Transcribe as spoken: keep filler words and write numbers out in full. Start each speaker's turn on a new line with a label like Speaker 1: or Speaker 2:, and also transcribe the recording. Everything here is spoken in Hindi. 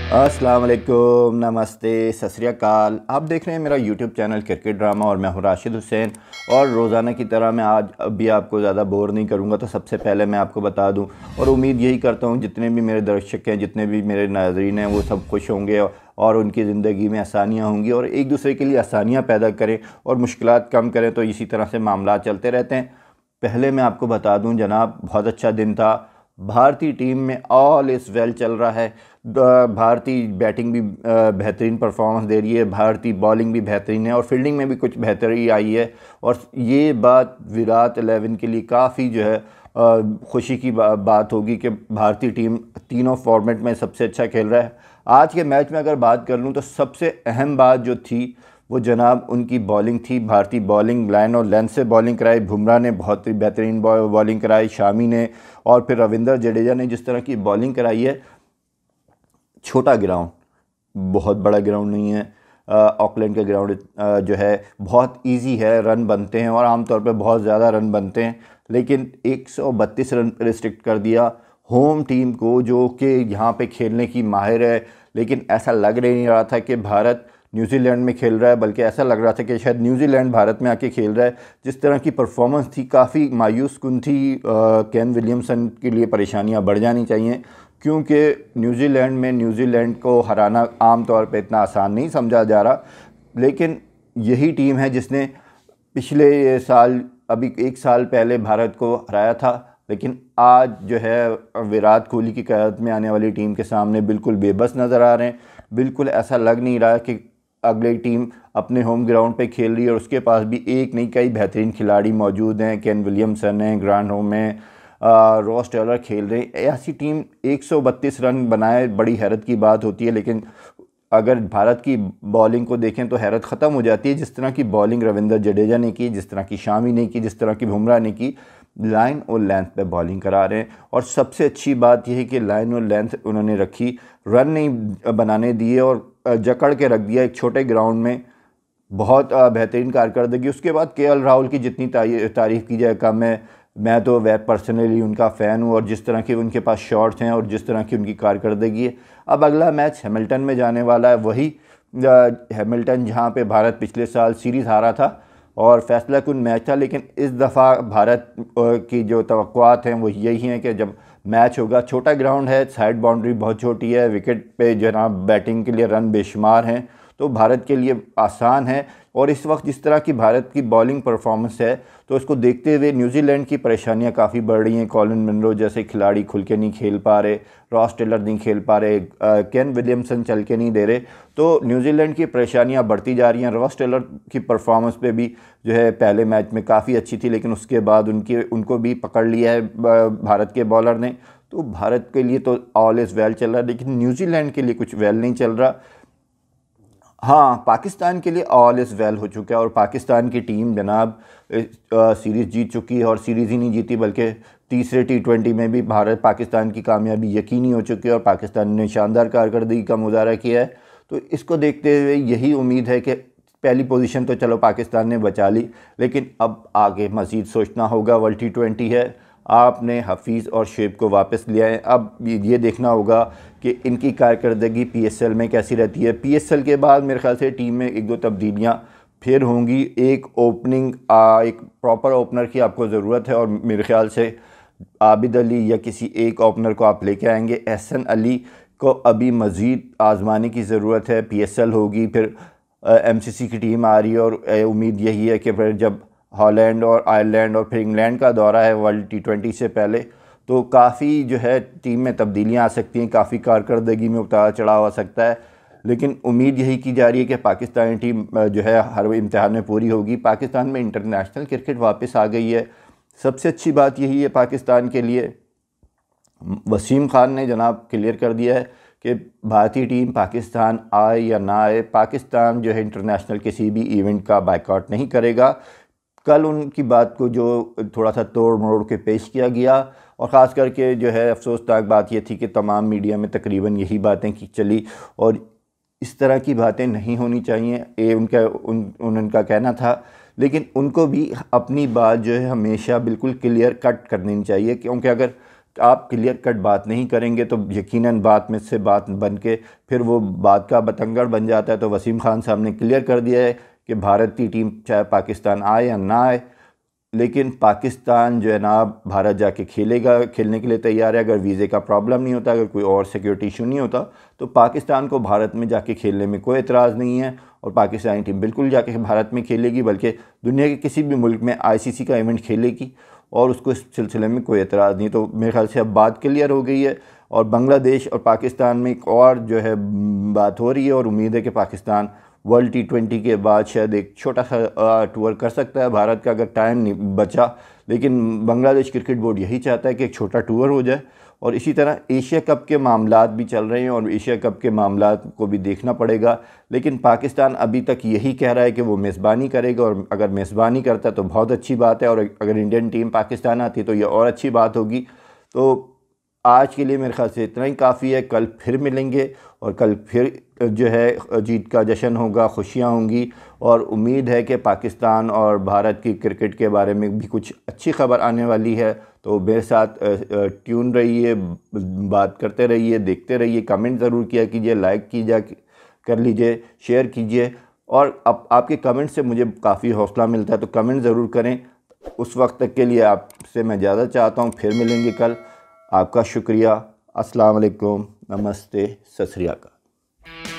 Speaker 1: अस्सलाम वालेकुम, नमस्ते, सत श्री अकाल। आप देख रहे हैं मेरा यूट्यूब चैनल क्रिकेट ड्रामा और मैं हूं राशिद हुसैन। और रोज़ाना की तरह मैं आज अभी आपको ज़्यादा बोर नहीं करूंगा। तो सबसे पहले मैं आपको बता दूं और उम्मीद यही करता हूं जितने भी मेरे दर्शक हैं, जितने भी मेरे नाज़रीन हैं, वो सब खुश होंगे और उनकी ज़िंदगी में आसानियाँ होंगी और एक दूसरे के लिए आसानियाँ पैदा करें और मुश्किलात कम करें। तो इसी तरह से मामला चलते रहते हैं। पहले मैं आपको बता दूं जनाब, बहुत अच्छा दिन था। भारतीय टीम में ऑल इज़ वेल चल रहा है। भारतीय बैटिंग भी बेहतरीन परफॉर्मेंस दे रही है, भारतीय बॉलिंग भी बेहतरीन है और फील्डिंग में भी कुछ बेहतरी आई है। और ये बात विराट इलेवन के लिए काफ़ी जो है खुशी की बा, बात होगी कि भारतीय टीम तीनों फॉर्मेट में सबसे अच्छा खेल रहा है। आज के मैच में अगर बात कर लूँ तो सबसे अहम बात जो थी वो जनाब उनकी बॉलिंग थी। भारतीय बॉलिंग लाइन और लेंथ से बॉलिंग कराई। बुमराह ने बहुत ही बेहतरीन बॉलिंग कराई, शामी ने और फिर रविंद्र जडेजा ने जिस तरह की बॉलिंग कराई है। छोटा ग्राउंड, बहुत बड़ा ग्राउंड नहीं है। ऑकलैंड का ग्राउंड जो है बहुत इजी है, रन बनते हैं और आमतौर पे बहुत ज़्यादा रन बनते हैं। लेकिन एक सौ बत्तीस रन रिस्ट्रिक्ट कर दिया होम टीम को, जो कि यहाँ पे खेलने की माहिर है। लेकिन ऐसा लग नहीं रहा था कि भारत न्यूजीलैंड में खेल रहा है, बल्कि ऐसा लग रहा था कि शायद न्यूजीलैंड भारत में आके खेल रहा है। जिस तरह की परफॉर्मेंस थी काफ़ी मायूस कुन थी। केन विलियमसन के लिए परेशानियां बढ़ जानी चाहिए, क्योंकि न्यूजीलैंड में न्यूजीलैंड को हराना आम तौर पे इतना आसान नहीं समझा जा रहा। लेकिन यही टीम है जिसने पिछले साल, अभी एक साल पहले भारत को हराया था। लेकिन आज जो है विराट कोहली की क़यादत में आने वाली टीम के सामने बिल्कुल बेबस नज़र आ रहे हैं। बिल्कुल ऐसा लग नहीं रहा कि अगली टीम अपने होम ग्राउंड पे खेल रही है और उसके पास भी एक नहीं कई बेहतरीन खिलाड़ी मौजूद हैं। केन विलियमसन हैं, ग्रांड होम में रॉस टेलर खेल रहे हैं। ऐसी टीम एक सौ बत्तीस रन बनाए, बड़ी हैरत की बात होती है। लेकिन अगर भारत की बॉलिंग को देखें तो हैरत ख़त्म हो जाती है। जिस तरह की बॉलिंग रविंद्र जडेजा ने की, जिस तरह की शामी ने की, जिस तरह की बुमराह ने की, लाइन और लेंथ पे बॉलिंग करा रहे हैं। और सबसे अच्छी बात यह है कि लाइन और लेंथ उन्होंने रखी, रन नहीं बनाने दिए और जकड़ के रख दिया एक छोटे ग्राउंड में। बहुत बेहतरीन कारकर्दगी। उसके बाद के एल राहुल की जितनी तारीफ़ की जाए कम है। मैं तो वह पर्सनली उनका फ़ैन हूँ और जिस तरह के उनके पास शॉट्स हैं और जिस तरह की उनकी कारकर्दगी है। अब अगला मैच हैमिल्टन में जाने वाला है, वही हैमिल्टन जहाँ पे भारत पिछले साल सीरीज़ हारा था और फैसला कुन मैच था। लेकिन इस दफ़ा भारत की जो तवक्कुआत हैं वो यही हैं कि जब मैच होगा, छोटा ग्राउंड है, साइड बाउंड्री बहुत छोटी है, विकेट पे जनाब बैटिंग के लिए रन बेशुमार हैं, तो भारत के लिए आसान है। और इस वक्त जिस तरह की भारत की बॉलिंग परफॉर्मेंस है तो उसको देखते हुए न्यूजीलैंड की परेशानियां काफ़ी बढ़ रही हैं। कॉलिन मनरो जैसे खिलाड़ी खुल के नहीं खेल पा रहे, रॉस टेलर नहीं खेल पा रहे, केन विलियमसन चल के नहीं दे रहे, तो न्यूजीलैंड की परेशानियां बढ़ती जा रही हैं। रॉस टेलर की परफॉर्मेंस पे भी जो है पहले मैच में काफ़ी अच्छी थी, लेकिन उसके बाद उनके उनको भी पकड़ लिया है भारत के बॉलर ने। तो भारत के लिए तो ऑल इज़ वेल चल रहा है, लेकिन न्यूजीलैंड के लिए कुछ वेल नहीं चल रहा। हाँ, पाकिस्तान के लिए ऑल इज़ वेल हो चुका है और पाकिस्तान की टीम जनाब सीरीज़ जीत चुकी है। और सीरीज़ ही नहीं जीती बल्कि तीसरे टी ट्वेंटी में भी भारत पाकिस्तान की कामयाबी यकीनी हो चुकी है और पाकिस्तान ने शानदार कारकर्दगी का मुजाहरा किया है। तो इसको देखते हुए यही उम्मीद है कि पहली पोजीशन तो चलो पाकिस्तान ने बचा ली, लेकिन अब आगे मज़ीद सोचना होगा। वर्ल्ड टी ट्वेंटी है, आपने हफीज़ और शेब को वापस लिया है। अब ये देखना होगा कि इनकी कारकर्दगी पीएसएल में कैसी रहती है। पीएसएल के बाद मेरे ख्याल से टीम में एक दो तब्दीलियां फिर होंगी। एक ओपनिंग आ, एक प्रॉपर ओपनर की आपको ज़रूरत है और मेरे ख्याल से आबिद अली या किसी एक ओपनर को आप लेके आएंगे। एहसन अली को अभी मज़ीद आजमाने की ज़रूरत है। पीएसएल होगी, फिर एमसीसी की टीम आ रही है और उम्मीद यही है कि फिर जब हॉलैंड और आयरलैंड और फिर इंग्लैंड का दौरा है वर्ल्ड टी ट्वेंटी से पहले, तो काफ़ी जो है टीम में तब्दीलियां आ सकती हैं, काफ़ी कारकर्दगी में उतार चढ़ाव आ सकता है। लेकिन उम्मीद यही की जा रही है कि पाकिस्तानी टीम जो है हर इम्तिहान में पूरी होगी। पाकिस्तान में इंटरनेशनल क्रिकेट वापस आ गई है। सबसे अच्छी बात यही है पाकिस्तान के लिए, वसीम खान ने जनाब क्लियर कर दिया है कि भारतीय टीम पाकिस्तान आए या ना आए, पाकिस्तान जो है इंटरनेशनल किसी भी इवेंट का बायकॉट नहीं करेगा। कल उनकी बात को जो थोड़ा सा तोड़ मरोड़ के पेश किया गया और ख़ास करके जो है अफसोसनाक बात यह थी कि तमाम मीडिया में तकरीबन यही बातें की चली और इस तरह की बातें नहीं होनी चाहिए, ये उनका उन, उनका कहना था। लेकिन उनको भी अपनी बात जो है हमेशा बिल्कुल क्लियर कट कर देनी चाहिए, क्योंकि अगर आप क्लियर कट बात नहीं करेंगे तो यकीनन बात में से बात बन के फिर वो बात का बतंगड़ बन जाता है। तो वसीम खान साहब ने क्लियर कर दिया है कि भारत की टीम चाहे पाकिस्तान आए या ना आए, लेकिन पाकिस्तान जो है ना भारत जाके खेलेगा, खेलने के लिए तैयार है। अगर वीज़े का प्रॉब्लम नहीं होता, अगर कोई और सिक्योरिटी इशू नहीं होता, तो पाकिस्तान को भारत में जाके खेलने में कोई एतराज़ नहीं है और पाकिस्तानी टीम बिल्कुल जाके भारत में खेलेगी, बल्कि दुनिया के किसी भी मुल्क में आईसीसी का इवेंट खेलेगी और उसको इस सिलसिले में कोई एतराज़ नहीं। तो मेरे ख्याल से अब बात क्लियर हो गई है और बांग्लादेश और पाकिस्तान में एक और जो है बात हो रही है और उम्मीद है कि पाकिस्तान वर्ल्ड टी ट्वेंटी के बाद शायद एक छोटा सा टूर कर सकता है भारत का, अगर टाइम नहीं बचा। लेकिन बांग्लादेश क्रिकेट बोर्ड यही चाहता है कि एक छोटा टूर हो जाए। और इसी तरह एशिया कप के मामलात भी चल रहे हैं और एशिया कप के मामलात को भी देखना पड़ेगा। लेकिन पाकिस्तान अभी तक यही कह रहा है कि वो मेज़बानी करेगा और अगर मेज़बानी करता है तो बहुत अच्छी बात है और अगर इंडियन टीम पाकिस्तान आती तो ये और अच्छी बात होगी। तो आज के लिए मेरे ख्याल से इतना ही काफ़ी है। कल फिर मिलेंगे और कल फिर जो है जीत का जश्न होगा, खुशियाँ होंगी और उम्मीद है कि पाकिस्तान और भारत की क्रिकेट के बारे में भी कुछ अच्छी खबर आने वाली है। तो मेरे साथ ट्यून रहिए, बात करते रहिए, देखते रहिए, कमेंट ज़रूर किया कीजिए, लाइक कीजिए, कर लीजिए, शेयर कीजिए और अब आपके कमेंट से मुझे काफ़ी हौसला मिलता है, तो कमेंट ज़रूर करें। उस वक्त तक के लिए आपसे मैं ज़्यादा चाहता हूँ। फिर मिलेंगे कल। आपका शुक्रिया। अस्सलाम वालेकुम, नमस्ते, सत श्री अकाल।